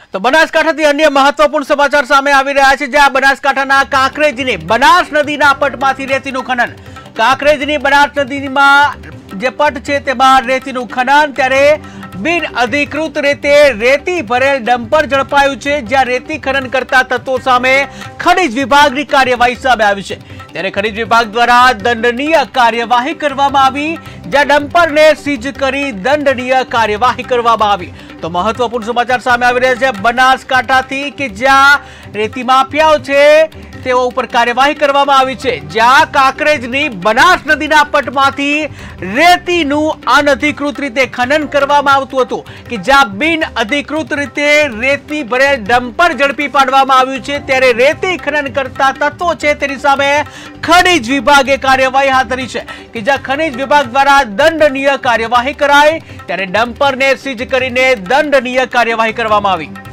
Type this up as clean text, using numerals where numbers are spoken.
તો બનાસકાંઠાથી અન્ય મહત્વપૂર્ણ સમાચાર સામે આવી રહ્યા છે, જ્યાં બનાસકાંઠાના કાંકરેજની બનાસ નદીના પટમાંથી રેતીનું ખનન. કાંકરેજની બનાસ નદીમાં જે પટ છે તેમાં રેતીનું ખનન, ત્યારે બિન અધિકૃત રીતે રેતી ભરેલ ડમ્પર ઝડપાયું છે, જ્યાં રેતી ખનન કરતા તત્વો સામે ખનીજ વિભાગની કાર્યવાહી સામે આવી છે. ત્યારે ખનીજ વિભાગ દ્વારા દંડનીય કાર્યવાહી કરવામાં આવી, જ્યાં ડમ્પરને સીઝ કરી દંડનીય કાર્યવાહી કરવામાં આવી. તો મહત્વપૂર્ણ સમાચાર સામે આવી રહ્યા છે બનાસકાંઠાથી, કે જ્યાં રેતી માફિયાઓ છે તેઓ ઉપર કાર્યવાહી કરવામાં આવી છે, જ્યાં કાંકરેજની બનાસ નદીના પટમાંથી રેતીનું અનધિકૃત રીતે ખનન કરવામાં આવતું હતું, કે જ્યાં બિન અધિકૃત રીતે રેતી ભરેલ ડમ્પર ઝડપી પાડવામાં આવ્યું છે. ત્યારે રેતી ખનન કરતા તત્વો છે તેની સામે ખનીજ વિભાગે કાર્યવાહી હાથ ધરી છે, કે જ્યાં ખનીજ વિભાગ દ્વારા દંડનીય કાર્યવાહી કરાઈ, ત્યારે ડમ્પરને સીઝ કરીને દંડનીય કાર્યવાહી કરવામાં આવી.